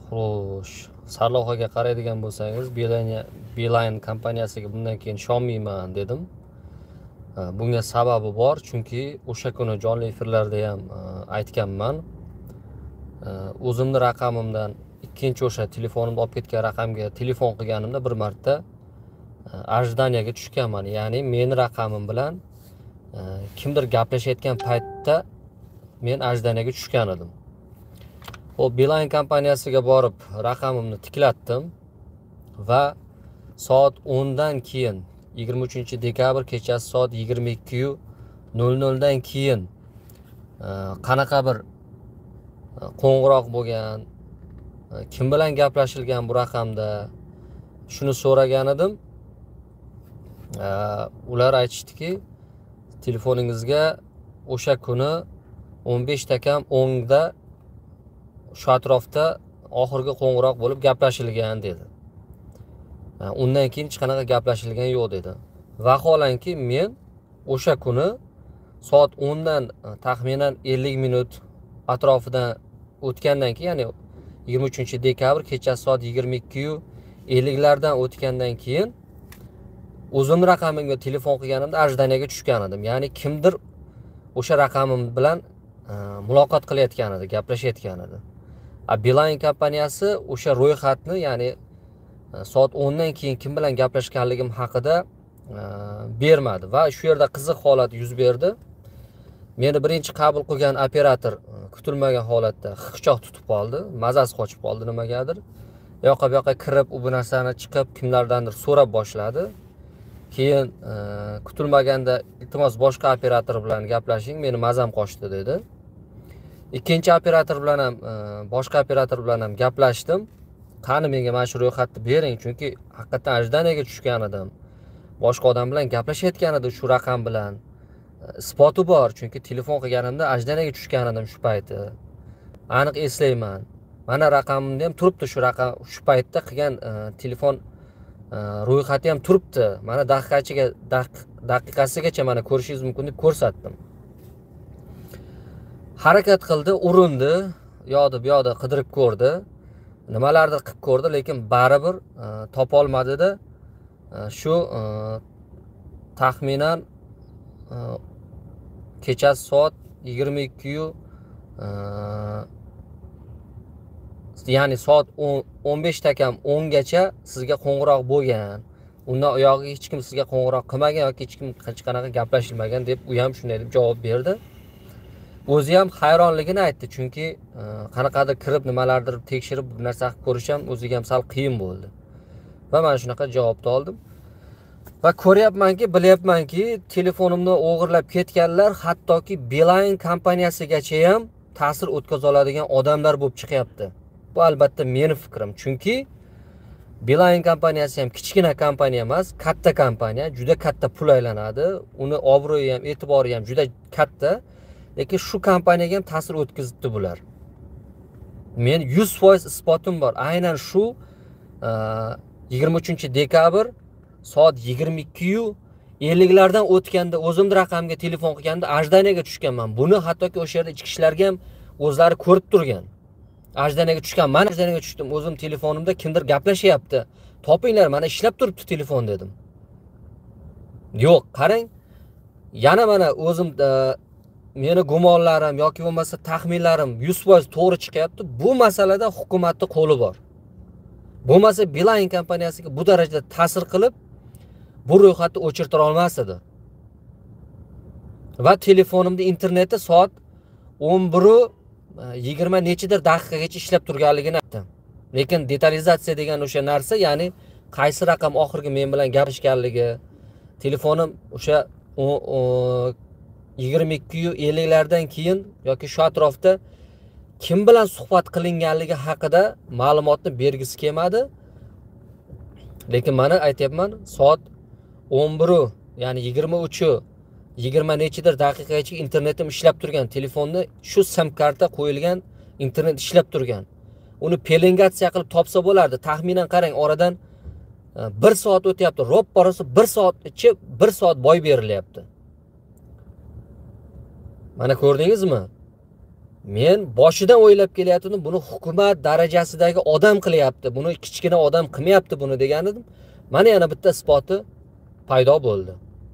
Xo'sh, sarlavhaga qaraydigan bo'lsangiz, Beeline kompaniyasiga bundan keyin ishonmayman dedim. Bunga sababi bor, chunki o'sha kuni jonli efirlarda ham aytganman. O'zimning raqamimdan ikkinchi o'sha telefonimni olib ketgan raqamga telefon qilganimda bir marta ajdaniyaga tushganman. Ya'ni meni raqamim bilan kimdir gaplashayotgan paytda men ajdaniyaga tushgan edim. O Beeline kompaniyasiga borib raqamimni tiklatdim va soat 10 dan keyin 23-dekabr kechasi soat 22:00 dan keyin qanaqa bir qo'ng'iroq bo'lgan, kim bilan gaplashilgan bu raqamda shuni so'ragan edim. Ular aytishdiki, telefoningizga o'sha kuni 15:10 da shu atrofda oxirgi qo'ng'iroq bo'lib gaplashilgan dedi. Undan keyin hech qanaqa gaplashilgan yo'q dedi. Vaholanki men o'sha kuni soat 10 dan taxminan 50 minut atrofidan o'tgandan keyin, ya'ni 23-dekabr kechasi soat 22:50 lardan o'tgandan keyin o'zim raqamimga telefon qilganimda ajdaniyaga tushgan edim. Ya'ni kimdir o'sha raqamim bilan muloqot qilayotgan edi, gaplashayotgan edi. Beeline kompaniyasi o'sha ro'yxatni, ya'ni soat 10 dan keyin kim bilan gaplashganligim haqida bermadi va shu yerda qiziq holat yuz berdi. Meni birinchi qabul qilgan operator kutilmagan holatda hiqichoq tutib qoldi, mazasi qochib qoldi nimagadir. Yoqqa bu yoqqa kirib, bu narsani chiqib kimlardandir so'rab boshladi. Keyin kutilmaganda iltimos boshqa operator bilan gaplashing, meni mazam qochdi dedi. Ikkinchi operator bilan ham, boshqa operator bilan ham gaplashdim. Qani menga mana shu ro'yxatni bering, chunki haqiqatan ajdaniyaga tushgan edim. Boshqa odam bilan gaplashayotgan edi shu raqam bilan. Isboti bor, chunki telefon qilganimda ajdaniyaga tushgan edim shu payti. Aniq eslayman. Mana raqamimda ham turibdi shu raqam, shu paytda qilgan telefon ro'yxati ham turibdi. Mana daqiqasigacha mana ko'rishingiz mumkin deb ko'rsatdim. Harakat qildi, urindi, yo'qdi bu yoqda qidirib ko'rdi. Nimalardir qilib ko'rdi, lekin baribir topa olmadi-da. Shu taxminan kechasi soat 22:00, ya'ni soat 15:10 gacha sizga qo'ng'iroq bo'lgan. Undan oyog'iga hech kim sizga qo'ng'iroq qilmagan yoki hech qanaqa gaplashilmagan deb u ham shunday deb javob berdi. O'zi ham hayronligini aytdi, chunki qanaqadir kirib nimalardir tekshirib bu narsa qilib ko'rish ham o'ziga ham sal qiyin bo'ldi. Va men shunaqa javobni oldim. Va ko'ryapmanki, bilyapmanki, telefonimni o'g'irlab ketganlar hattoki Beeline kompaniyasigacha ham ta'sir o'tkaza oladigan odamlar bo'lib chiqyapti. Bu albatta meni fikrim, chunki Beeline kompaniyasi ham kichkina kompaniya emas, katta kompaniya, juda katta pul aylanadi. Uni obro'yi ham, e'tibori ham juda katta. Lekin shu kompaniyaga ham ta'sir o'tkazibdi bular. Men 100% isbotim bor. Aynan shu 23-dekabr soat 22:50 lardan o'tganda o'zimning raqamga telefon qilganda ajdaniyaga tushganman. Buni hattoki o'sha yerda ichki ishlarga ham o'zlari ko'rib turgan. Ajdaniyaga tushgan, men ajdaniyaga tushdim. O'zim telefonimda kimdir gaplashyapti. Topinglar, mana ishlab turibdi telefon dedim. Yo'q, qarang. Yana mana o'zim meni gumonlarim yoki bo'lmasa taxminlarim 100% to'g'ri chiqyapti. Bu masalada hukumatning qo'li bor. Bo'lmasa Beeline kompaniyasiga bu darajada ta'sir qilib bu ro'yxatni o'chirtira olmas edi. Va telefonimda interneti soat 11:20 nechidir daqiqagacha ishlab turganligini aytdim. Lekin detalizatsiya degan o'sha narsa, ya'ni qaysi raqam oxirgi men bilan gaplashganligi, telefonim o'sha 22:50 lardan keyin yoki shu atrofda kim bilan suhbat qilinganligi haqida ma'lumotni bergisi kelmadi. Lekin mana aytayapman, soat 11, ya'ni 23:20 nechidir daqiqagacha internetim ishlab turgan, telefonni shu sim karta qo'yilgan internet ishlab turgan. Uni pelengatsiya qilib topsa bo'lardi. Taxminan qarang, oradan 1 soat o'tyapti. Ro'pparasi 1 soat ichi 1 soat boy berilyapti. Mana ko'rdingizmi? Men boshidan o'ylab kelayotgandim, buni hukumat darajasidagi odam qilyapti, buni kichkina odam qilmayapti buni degan edim. Mana yana bitta isboti paydo bo'ldi.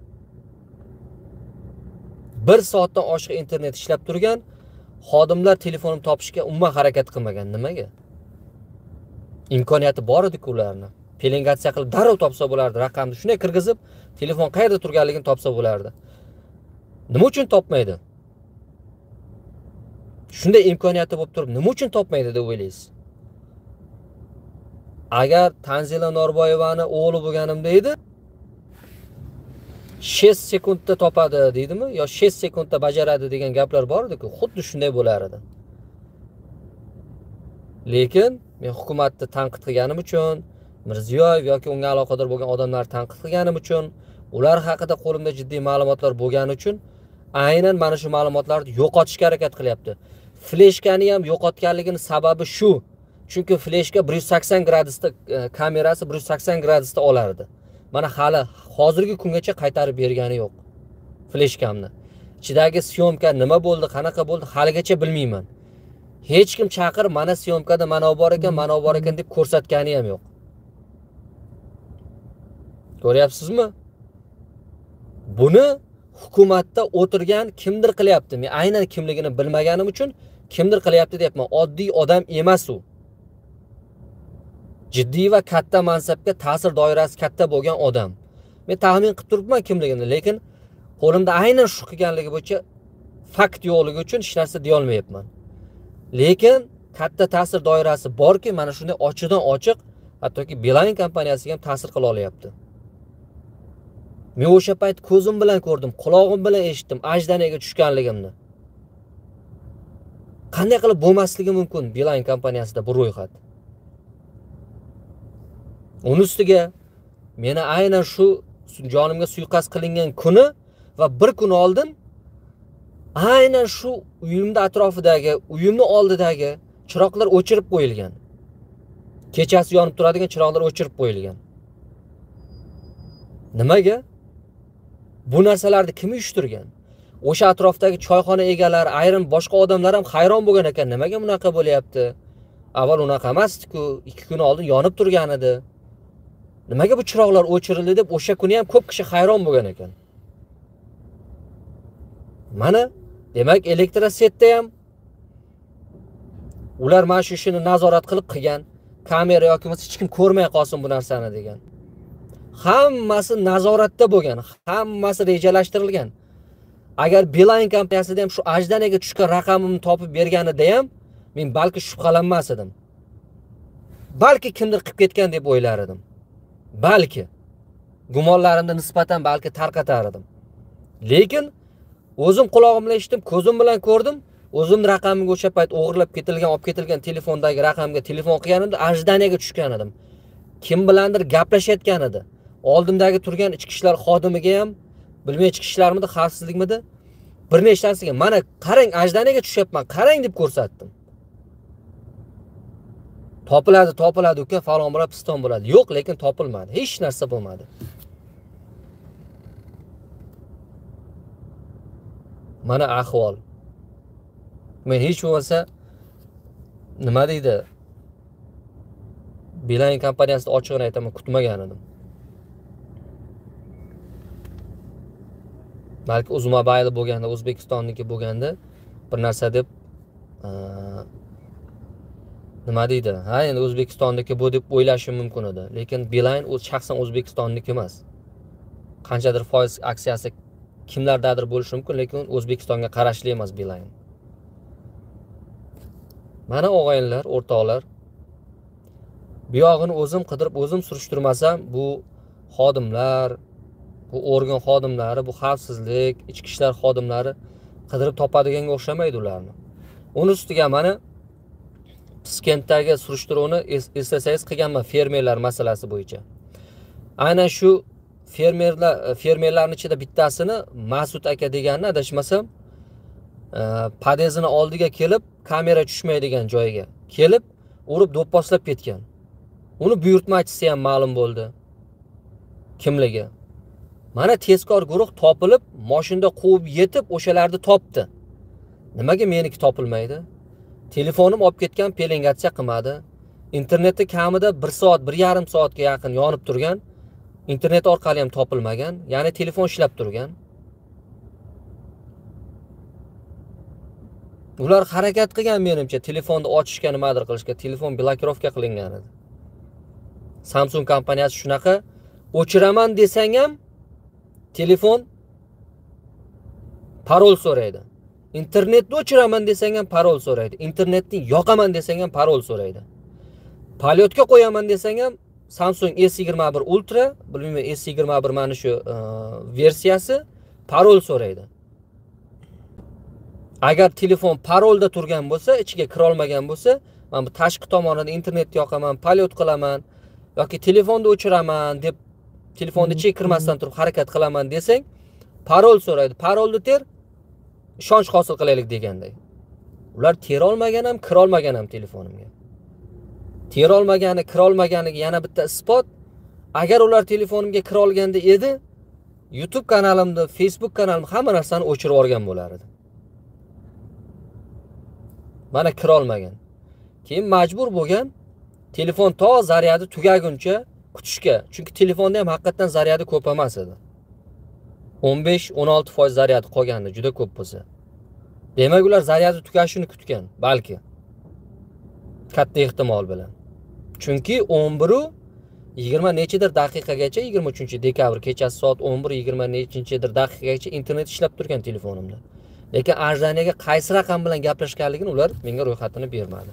1 soatdan oshiq internet ishlab turgan, xodimlar telefonini topishga umuman harakat qilmagan. Nimaga? İmkoniyati bor edi-ku ularni. Pelengatsiya qilib darrov topsa bo'lardi, raqamni shunday kirgizib, telefon qayerda turganligini topsa bo'lardi. Nima uchun topmaydi? Shunday imkoniyati bo'lib turib, nima uchun topmaydi deb o'ylaysiz? Agar Tanzila Norboyevani o'g'li bo'lganimda edi, 6 sekundda topadi deydimi, yo 6 sekundda bajaradi degan gaplar bor edi-ku, xuddi shunday bo'lar edi. Lekin men hukumatni tanqid qilganim uchun, Mirziyoyev yoki unga aloqador bo'lgan odamlarni tanqid qilganim uchun, ular haqida qo'limda jiddiy ma'lumotlar bo'lgani uchun aynan mana shu ma'lumotlarni yo'qotishga harakat qilyapti. Fleshkani ham yo'qotganligining sababi shu. Chunki fleshka 180 gradusda kamerasi 180 gradusda olardi. Mana hali hozirgi kungacha qaytarib bergani yo'q fleshkamni. Ichidagi syomka nima bo'ldi, qanaqa bo'ldi, haligacha bilmayman. Hech kim chaqirib mana syomkada mana bor ekan deb ko'rsatgani ham yo'q. Ko'ryapsizmi? Buni hukumatda o'tirgan kimdir qilyapti. Men aynan kimligini bilmaganim uchun kimdir qilyapti deyapman. Oddiy odam emas u. Jiddiy va katta mansabga ta'sir doirasi katta bo'lgan odam. Men taxmin qilib turibman kimligini, lekin qo'limda aynan shu qilganligi bo'yicha fakt yo'qligi uchun hech narsa deya olmayapman. Lekin katta ta'sir doirasi borki, mana shunday ochiqdan ochiq, hattoki Beeline kompaniyasiga ham ta'sir qila olyapti. Men o'sha payt ko'zim bilan ko'rdim, quloqim bilan eshitdim ajdanaga tushganligimni. Qanday qilib bo'lmasligi mumkin Beeline kompaniyasida bu ro'yxat? Uni ustiga meni aynan shu jonimga suiqasd qilingan kuni va bir kun oldin aynan shu uyimda atrofidagi, uyimni oldidagi chiroqlar o'chirib qo'yilgan. Kechasi yonib turadigan chiroqlar o'chirib qo'yilgan. Nimaga? Bu narsalarni kim uyushtirgan? O'sha atrofdagi choyxona egalari, ayrim boshqa odamlar ham hayron bo'lgan ekan, nimaga bunaqa bo'lyapti? Avval unaqa emasdi-ku, 2 kun oldin yonib turgan edi. Nimaga bu chiroqlar o'chirildi deb o'sha kuni ham ko'p kishi hayron bo'lgan ekan. Mana demak elektrosetda ham ular mana shu ishni nazorat qilib qilgan. Kamera yoki hech kim ko'rmay qolsin bu narsani degan. Hammasi nazoratda bo'lgan, hammasi rejalashtirilgan. Agar Beeline kompaniyasida ham shu ajdanaga tushgan raqamimni topib berganida ham men balki shubhalanmas edim. Balki kimdir qilib ketgan deb o'ylar edim. Balki gumonlarimni nisbatan balki tarqatar edim. Lekin o'zim quloqim bilan eshitdim, ko'zim bilan ko'rdim. O'zimning raqamimga o'sha payt o'g'irlab ketilgan, olib ketilgan telefondagi raqamga telefon qilganimda ajdanaga tushgan edim. Kim bilandir gaplashayotgan edi. Oldimdagi turgan ichki ishlar xodimiga ham, bilmay ichki ishlarmidi, xavfsizlikmidi, bir nechtasiga mana qarang ajdanaga tushyapman, qarang deb ko'rsatdim. Topiladi uka, falon bo'ladi, piston bo'ladi. Yo'q, lekin topilmadi. Hech narsa bo'lmadi. Mana ahvol. Men hech bo'lmasa nima deydi? Beeline kompaniyasida ochig'ini aytaman, kutmagan edim. Balki Uzmobile bo'lganda, O'zbekistonniki bo'lganda bir narsa deb nima deydi? Ha, endi O'zbekistonniki bu deb o'ylashim mumkin edi. Lekin Beeline o'z shaxsan O'zbekistonniki emas. Qanchadir foiz aksiyasi kimlardadir bo'lishi mumkin, lekin O'zbekistonga qarashli emas Beeline. Mana o'g'ayinlar, o'rtoqlar, bu yog'ini o'zim qidirib, o'zim surishtirmasam, bu xodimlar, bu organ xodimlari, bu xavfsizlik, ichki ishlar xodimlari qidirib topadiganga o'xshamaydi ularni. Uni ustiga mana Piskentdagi surishtiruvni eslasangiz qilganman fermerlar masalasi bo'yicha. Aynan shu fermerlarning ichida bittasini Mas'ud aka deganni adashmasam, podezini oldiga kelib, kamera tushmaydigan joyiga kelib, urib do'pposlab ketgan. Uni buyurtmachisi ham ma'lum bo'ldi. Kimligi? Mana tezkor guruh topilib, mashinada quvib yetib o'shalarni topdi. Nimaga meniki topilmaydi? Telefonim olib ketgan, pelengatsiya qilmadi. Internetda kamida 1 soat, 1,5 soatga yaqin yonib turgan. Internet orqali ham topilmagan. Ya'ni telefon ishlab turgan. Ular harakat qilgan menimcha telefonni ochishga, nimadir qilishga, telefon blokirovka qilingan edi. Samsung kompaniyasi shunaqa, o'chiraman desang ham telefon parol so'raydi. Internetni o'chiraman desang ham parol so'raydi. Internetni yoqaman desang ham parol so'raydi. Polyotga qo'yaman desang ham Samsung S21 Ultra, bilmayman S21 mana shu versiyasi parol so'raydi. Agar telefon parolda turgan bo'lsa, ichiga kira olmagan bo'lsa, men bu tashqi tomonida internetni yoqaman, polyot qilaman yoki telefonni o'chiraman deb telefonni ichiga kirmasdan turib harakat qilaman desang, parol so'raydi. Parolni ter, ishonch hosil qilaylik deganday. Ular tera olmagan ham, kira olmagan ham telefonimga. Tera olmagani, kira olmaganiga yana bitta isbot. Agar ular telefonimga kira olganda edi, YouTube kanalimda, Facebook kanalim hamma narsani o'chirib olgan bo'lar edi. Mana kira olmagan. Keyin majbur bo'lgan telefon to zaryadi tugaguncha kutishga. Chunki telefonda ham haqiqatan zaryadi ko'p emas edi. 15-16% zaryadi qolgandi, juda ko'p bo'lsa. Demak, ular zaryadi tugashini kutgan, balki. Katta ehtimol bilan. Chunki 11:20 nechidir daqiqagacha 23-dekabr kechasi soat 11:20 nechidir daqiqagacha internet ishlab turgan telefonimda. Lekin ajdaniyaga qaysi raqam bilan gaplashganligini ular menga ro'yxatini bermadi.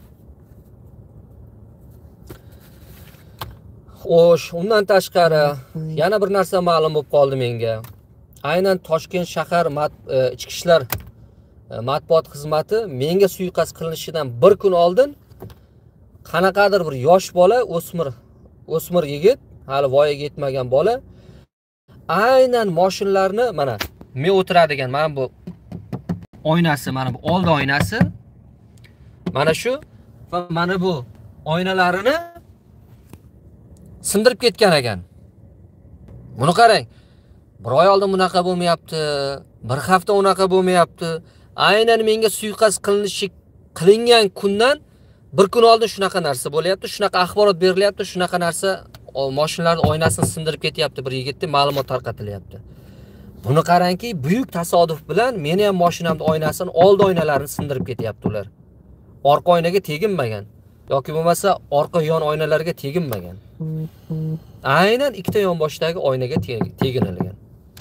Xo'sh, undan tashqari yana bir narsa ma'lum bo'lib qoldi menga. Aynan Toshkent shahar ichki ishlar matbuot xizmati menga suiqasd qilinishidan bir kun oldin qanaqadir bir yosh bola, o'smir yigit, hali voyaga yetmagan bola, aynan mashinalarni mana men o'tiradigan, mana bu oynasi, mana bu old oynasi, mana shu va mana bu oynalarini sindirib ketgan ekan. Buni qarang. Bir oy oldin bunaqa bo'lmayapti, bir hafta unaqa bo'lmayapti. Aynan menga suiqasd qilingan kundan bir kun oldin shunaqa narsa bo'lyapti, shunaqa axborot berilyapti, shunaqa narsa mashinalarning oynasini sindirib ketyapti, bir yigitning ma'lumot tarqatilyapti. Buni qarangki, buyuk tasodif bilan meni ham mashinamning oynasini, old oynalarini sindirib ketyapti ular. Orqa oynaga teginmagan yoki bo'lmasa orqa yon oynalarga teginmagan. Aynan ikkita yonboshdagi oynaga teginilgan.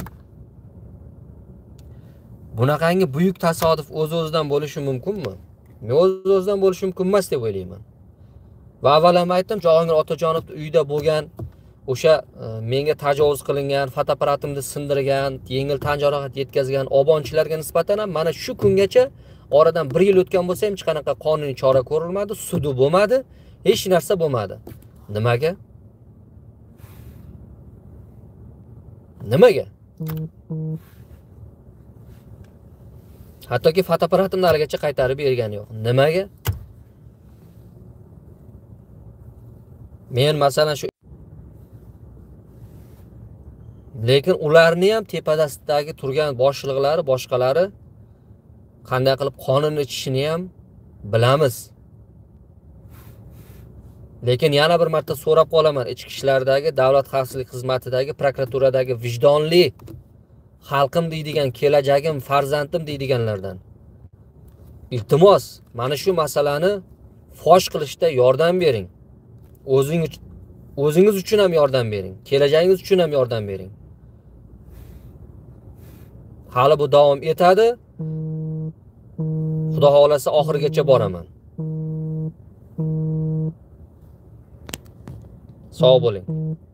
Bunaqangi buyuk tasodif o'z-o'zidan bo'lishi mumkinmi? Men o'z-o'zidan bo'lishi mumkin emas deb o'ylayman. Va avval ham aytdim, Jahongir Otajonovning uyida bo'lgan o'sha menga tajovuz qilingan, fotoapparatimni sindirgan, yengil tan jarohat yetkazgan obonchilarga nisbatan ham mana shu kungacha oradan 1 yil o'tgan bo'lsa ham hech qanaqa qonuniy chora ko'rilmadi, sudi bo'lmadi, hech narsa bo'lmadi. Nimaga? Nimaga? Hattoki fotoapparatimni haligacha qaytarib bergani yo'q. Nimaga? Men masalan shu lekin ularni ham tepadagi turgan boshliqlari, boshqalari qanday qilib qonun ichishini ham bilamiz. Lekin yana bir marta so'rab qolaman, ichki ishlardagi, davlat xavfsizlik xizmatidagi, prokuraturadagi vijdonli xalqim deydigan, kelajagim, farzandim deydiganlardan iltimos, mana shu masalani fosh qilishda yordam bering. O'zingiz uchun ham yordam bering, kelajagingiz uchun ham yordam bering. Hali bu davom etadi. Xudo xolasa oxirigacha boraman. Sog' bo'ling.